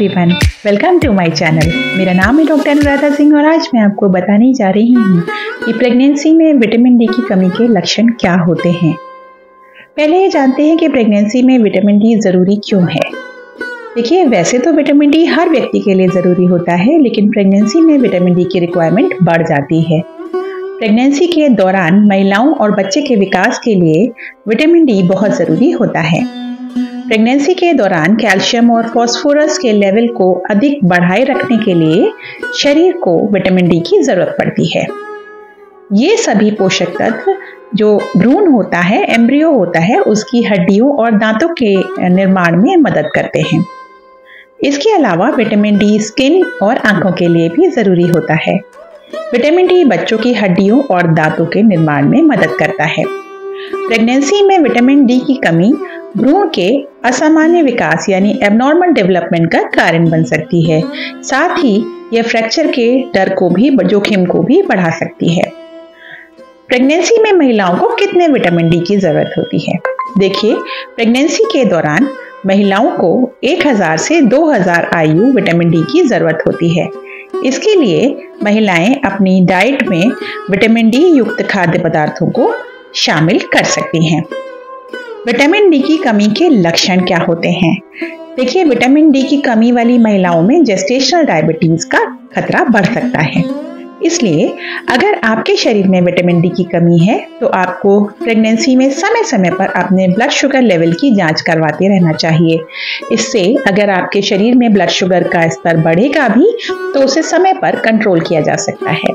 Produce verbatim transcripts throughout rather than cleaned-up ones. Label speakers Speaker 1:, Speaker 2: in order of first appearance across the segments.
Speaker 1: Everyone, welcome to my channel. मेरा नाम है डॉक्टर अनुराधा सिंह और आज मैं आपको बताने जा रही हूँ कि प्रेगनेंसी में विटामिन डी की कमी के लक्षण क्या होते हैं। पहले ये जानते हैं कि प्रेगनेंसी में विटामिन डी ज़रूरी क्यों है। देखिए, वैसे तो विटामिन डी हर व्यक्ति के लिए ज़रूरी होता है, लेकिन प्रेगनेंसी में विटामिन डी की रिक्वायरमेंट बढ़ जाती है। प्रेगनेंसी के दौरान महिलाओं और बच्चे के विकास के लिए विटामिन डी बहुत ज़रूरी होता है। प्रेगनेंसी के दौरान कैल्शियम और फास्फोरस के लेवल को अधिक बढ़ाए रखने के लिए शरीर को विटामिन डी की ज़रूरत पड़ती है। ये सभी पोषक तत्व जो भ्रूण होता है, एम्ब्रियो होता है, उसकी हड्डियों और दांतों के निर्माण में मदद करते हैं। इसके अलावा विटामिन डी स्किन और आंखों के लिए भी ज़रूरी होता है। विटामिन डी बच्चों की हड्डियों और दांतों के निर्माण में मदद करता है। प्रेगनेंसी में विटामिन डी की कमी भ्रूण के असामान्य विकास यानी एबनॉर्मल डेवलपमेंट का कारण बन सकती है। साथ ही यह फ्रैक्चर के डर को भी जोखिम को भी बढ़ा सकती है। प्रेगनेंसी में महिलाओं को कितने विटामिन डी की जरूरत होती है? देखिए, प्रेगनेंसी के दौरान महिलाओं को एक हज़ार से दो हज़ार आई यू विटामिन डी की जरूरत होती है। इसके लिए महिलाएं अपनी डाइट में विटामिन डी युक्त खाद्य पदार्थों को शामिल कर सकती हैं। विटामिन डी की कमी के लक्षण क्या होते हैं? देखिए, विटामिन डी की कमी वाली महिलाओं में जेस्टेशनल डायबिटीज का खतरा बढ़ सकता है। इसलिए अगर आपके शरीर में विटामिन डी की कमी है तो आपको प्रेगनेंसी में समय समय पर अपने ब्लड शुगर लेवल की जांच करवाते रहना चाहिए। इससे अगर आपके शरीर में ब्लड शुगर का स्तर बढ़ेगा भी तो उसे समय पर कंट्रोल किया जा सकता है।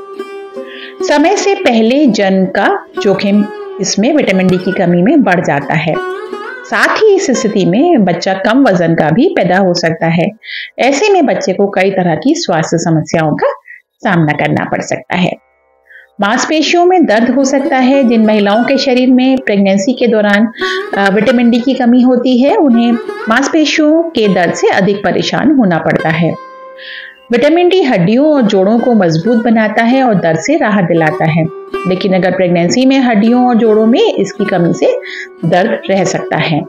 Speaker 1: समय से पहले जन्म का जोखिम इसमें विटामिन डी की कमी में बढ़ जाता है। साथ ही इस स्थिति में बच्चा कम वजन का भी पैदा हो सकता है। ऐसे में बच्चे को कई तरह की स्वास्थ्य समस्याओं का सामना करना पड़ सकता है। मांसपेशियों में दर्द हो सकता है। जिन महिलाओं के शरीर में प्रेगनेंसी के दौरान विटामिन डी की कमी होती है, उन्हें मांसपेशियों के दर्द से अधिक परेशान होना पड़ता है। विटामिन डी हड्डियों और जोड़ों को मजबूत बनाता है और दर्द से राहत दिलाता है, लेकिन अगर प्रेगनेंसी में हड्डियों और जोड़ों में इसकी कमी से दर्द रह सकता है।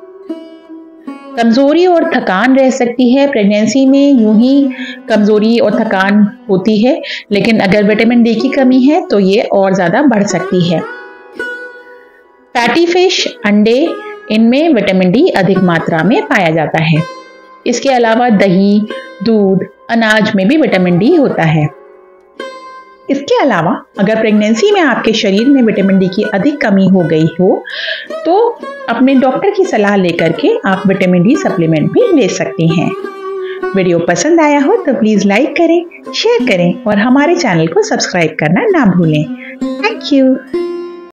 Speaker 1: कमजोरी और थकान रह सकती है। प्रेगनेंसी में यूं ही कमजोरी और थकान होती है, लेकिन अगर विटामिन डी की कमी है तो ये और ज्यादा बढ़ सकती है। फैटी फिश, अंडे, इनमें विटामिन डी अधिक मात्रा में पाया जाता है। इसके अलावा दही, दूध, अनाज में भी विटामिन डी होता है। इसके अलावा अगर प्रेगनेंसी में आपके शरीर में विटामिन डी की अधिक कमी हो गई हो तो अपने डॉक्टर की सलाह लेकर के आप विटामिन डी सप्लीमेंट भी ले सकती हैं। वीडियो पसंद आया हो तो प्लीज़ लाइक करें, शेयर करें और हमारे चैनल को सब्सक्राइब करना ना भूलें। Thank you.